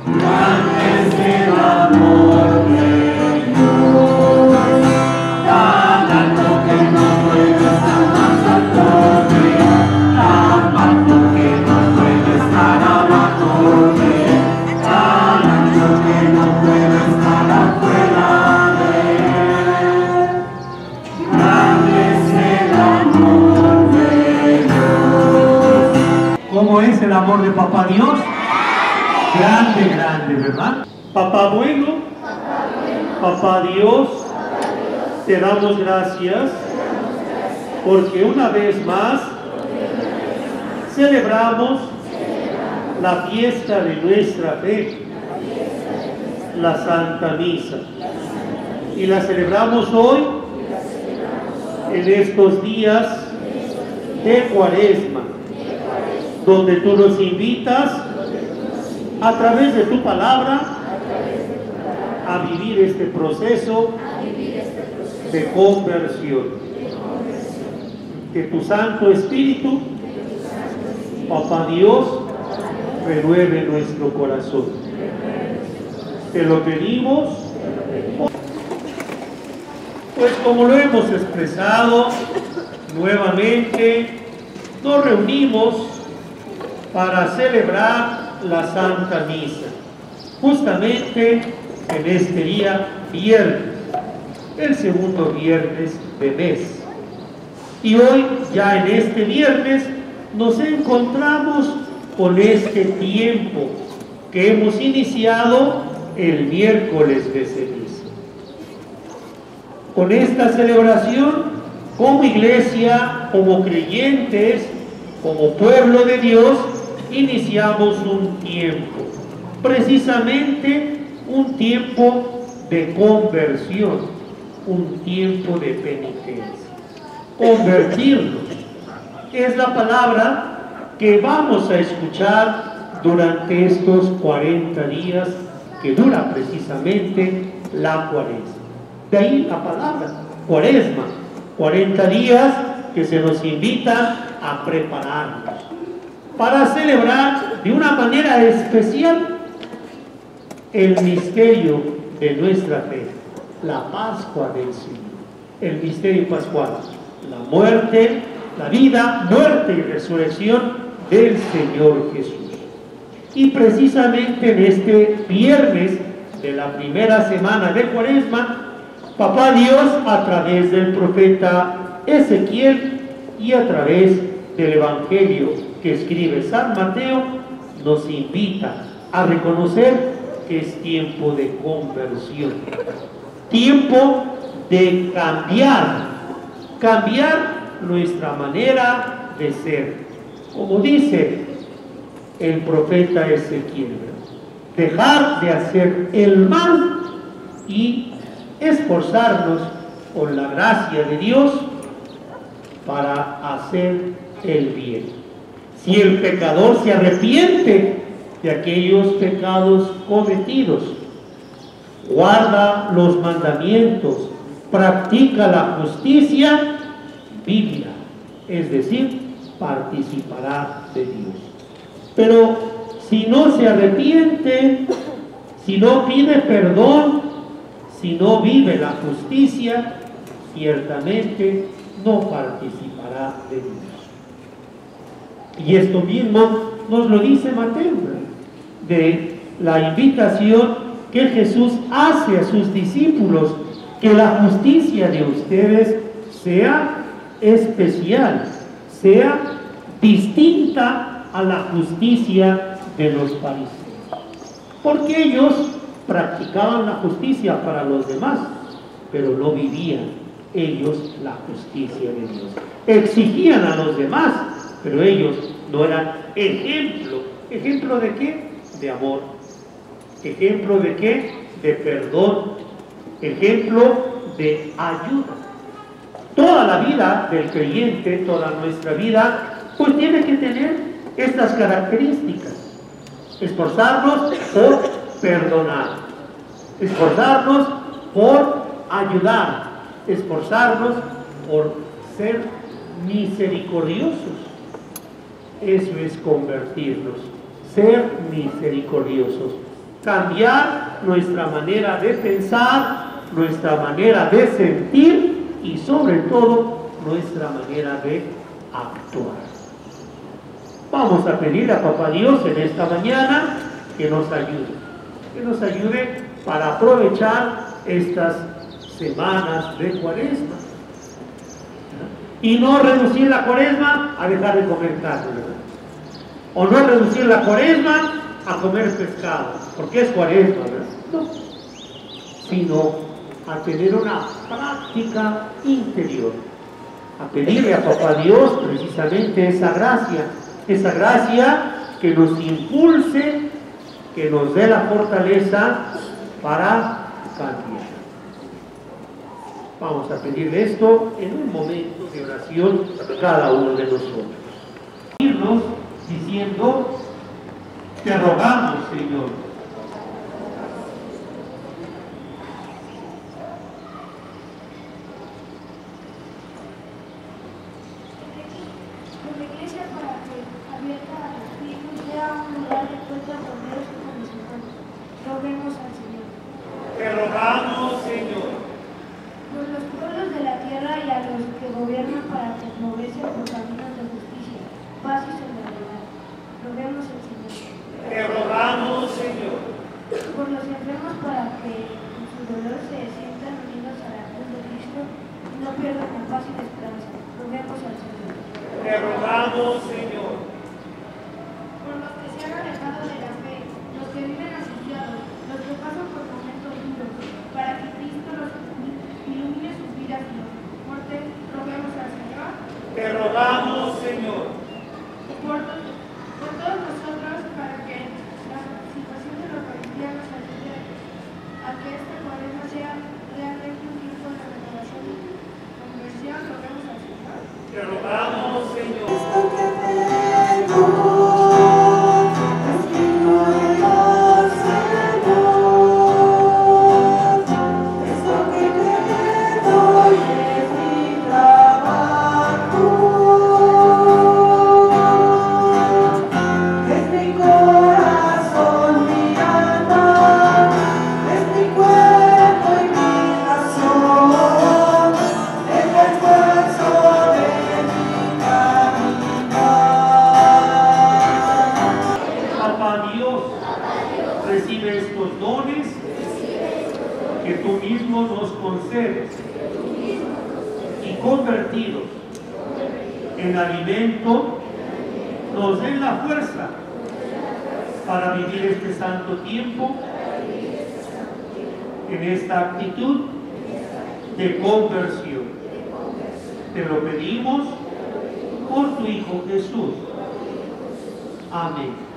Grande es el amor de Dios, tan alto que no puede estar más alto de Él, tan alto que no puede estar abajo de Él, tan alto que no puede estar afuera de Él. Grande es el amor de Dios. ¿Cómo es el amor de Papá Dios? Grande, grande, ¿verdad? Papá bueno, Papá Dios, te damos gracias porque una vez más celebramos la fiesta de nuestra fe, la Santa Misa. Y la celebramos hoy en estos días de Cuaresma, donde tú nos invitas a través de tu palabra a vivir este proceso de conversión. Que tu Santo Espíritu, Papá Dios, renueve nuestro corazón. Te lo pedimos, pues como lo hemos expresado nuevamente, nos reunimos para celebrar la Santa Misa, justamente en este día viernes, el segundo viernes de mes. Y hoy, ya en este viernes, nos encontramos con este tiempo que hemos iniciado el miércoles de ceniza. Con esta celebración, como iglesia, como creyentes, como pueblo de Dios, iniciamos un tiempo, precisamente un tiempo de conversión, un tiempo de penitencia. Convertirnos es la palabra que vamos a escuchar durante estos 40 días que dura precisamente la Cuaresma. De ahí la palabra Cuaresma, 40 días que se nos invitan a prepararnos para celebrar de una manera especial el misterio de nuestra fe, la Pascua del Señor, el misterio pascual, la muerte, la vida, muerte y resurrección del Señor Jesús. Y precisamente en este viernes de la primera semana de Cuaresma, Papá Dios, a través del profeta Ezequiel y a través del Evangelio que escribe San Mateo, nos invita a reconocer que es tiempo de conversión, tiempo de cambiar nuestra manera de ser. Como dice el profeta Ezequiel, dejar de hacer el mal y esforzarnos con la gracia de Dios para hacer el bien. Si el pecador se arrepiente de aquellos pecados cometidos, guarda los mandamientos, practica la justicia, vivirá, es decir, participará de Dios. Pero si no se arrepiente, si no pide perdón, si no vive la justicia, ciertamente no participará de Dios. Y esto mismo nos lo dice Mateo, de la invitación que Jesús hace a sus discípulos, que la justicia de ustedes sea especial, sea distinta a la justicia de los fariseos. Porque ellos practicaban la justicia para los demás, pero no vivían ellos la justicia de Dios. Exigían a los demás, pero ellos no eran ejemplo. ¿Ejemplo de qué? De amor. ¿Ejemplo de qué? De perdón. Ejemplo de ayuda. Toda la vida del creyente, toda nuestra vida, pues tiene que tener estas características. Esforzarnos por perdonar. Esforzarnos por ayudar. Esforzarnos por ser misericordiosos. Eso es convertirnos, ser misericordiosos. cambiar nuestra manera de pensar, nuestra manera de sentir y sobre todo nuestra manera de actuar. Vamos a pedir a Papá Dios en esta mañana que nos ayude para aprovechar estas semanas de Cuaresma y no reducir la Cuaresma a dejar de comer carne, ¿verdad? O no reducir la Cuaresma a comer pescado, porque es Cuaresma, ¿verdad? No, sino a tener una práctica interior, a pedirle a Papá Dios precisamente esa gracia que nos impulse, que nos dé la fortaleza para cambiar. Vamos a pedirle esto en un momento de oración cada uno de nosotros. Irnos diciendo: te rogamos, Señor. Por la Iglesia, para que abierta a los espíritus sea un lugar de encuentro con Dios y con los hermanos. Roguemos al Señor. Te rogamos, Señor. Por los pueblos de la tierra y a los que gobiernan, para que moverse por caminos de justicia, paz y solidaridad. Roguemos al Señor. Te rogamos, Señor. Por los enfermos, para que en su dolor se sientan unidos a la cruz de Cristo y no pierdan la paz y la esperanza. Roguemos al Señor. Te rogamos, Señor. Por los que se han alejado de la fe, los que viven asociados, los que pasan por momentos duros, para que Cristo los ilumine sus vidas y los conforte, roguemos al Señor. Te rogamos, Señor. Por todos nosotros, para que la participación de los cristianos ayude a que esta Cuaresma sea realmente un tiempo de renovación y conversión, roguemos al Señor. Te rogamos, Señor. Recibe estos dones que tú mismo nos concedes y convertidos en alimento nos den la fuerza para vivir este santo tiempo en esta actitud de conversión. Te lo pedimos por tu Hijo Jesús. Amén.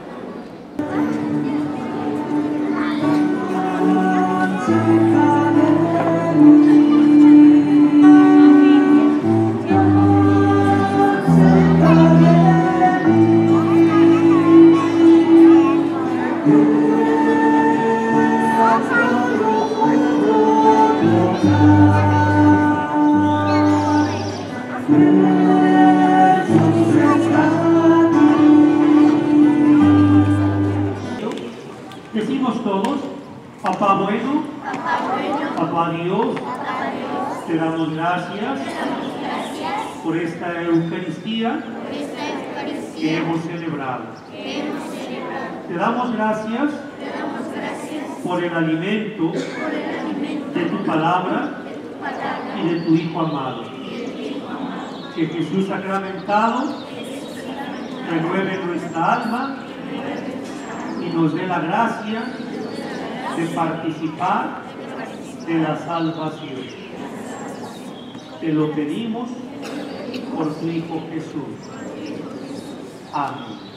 Decimos todos: Papá bueno, Papá Dios, te damos gracias por esta Eucaristía que hemos celebrado. Te damos gracias por el alimento de tu palabra y de tu Hijo amado. Que Jesús sacramentado renueve nuestra alma y nos dé la gracia de participar de la salvación. Te lo pedimos por tu Hijo Jesús. Amén.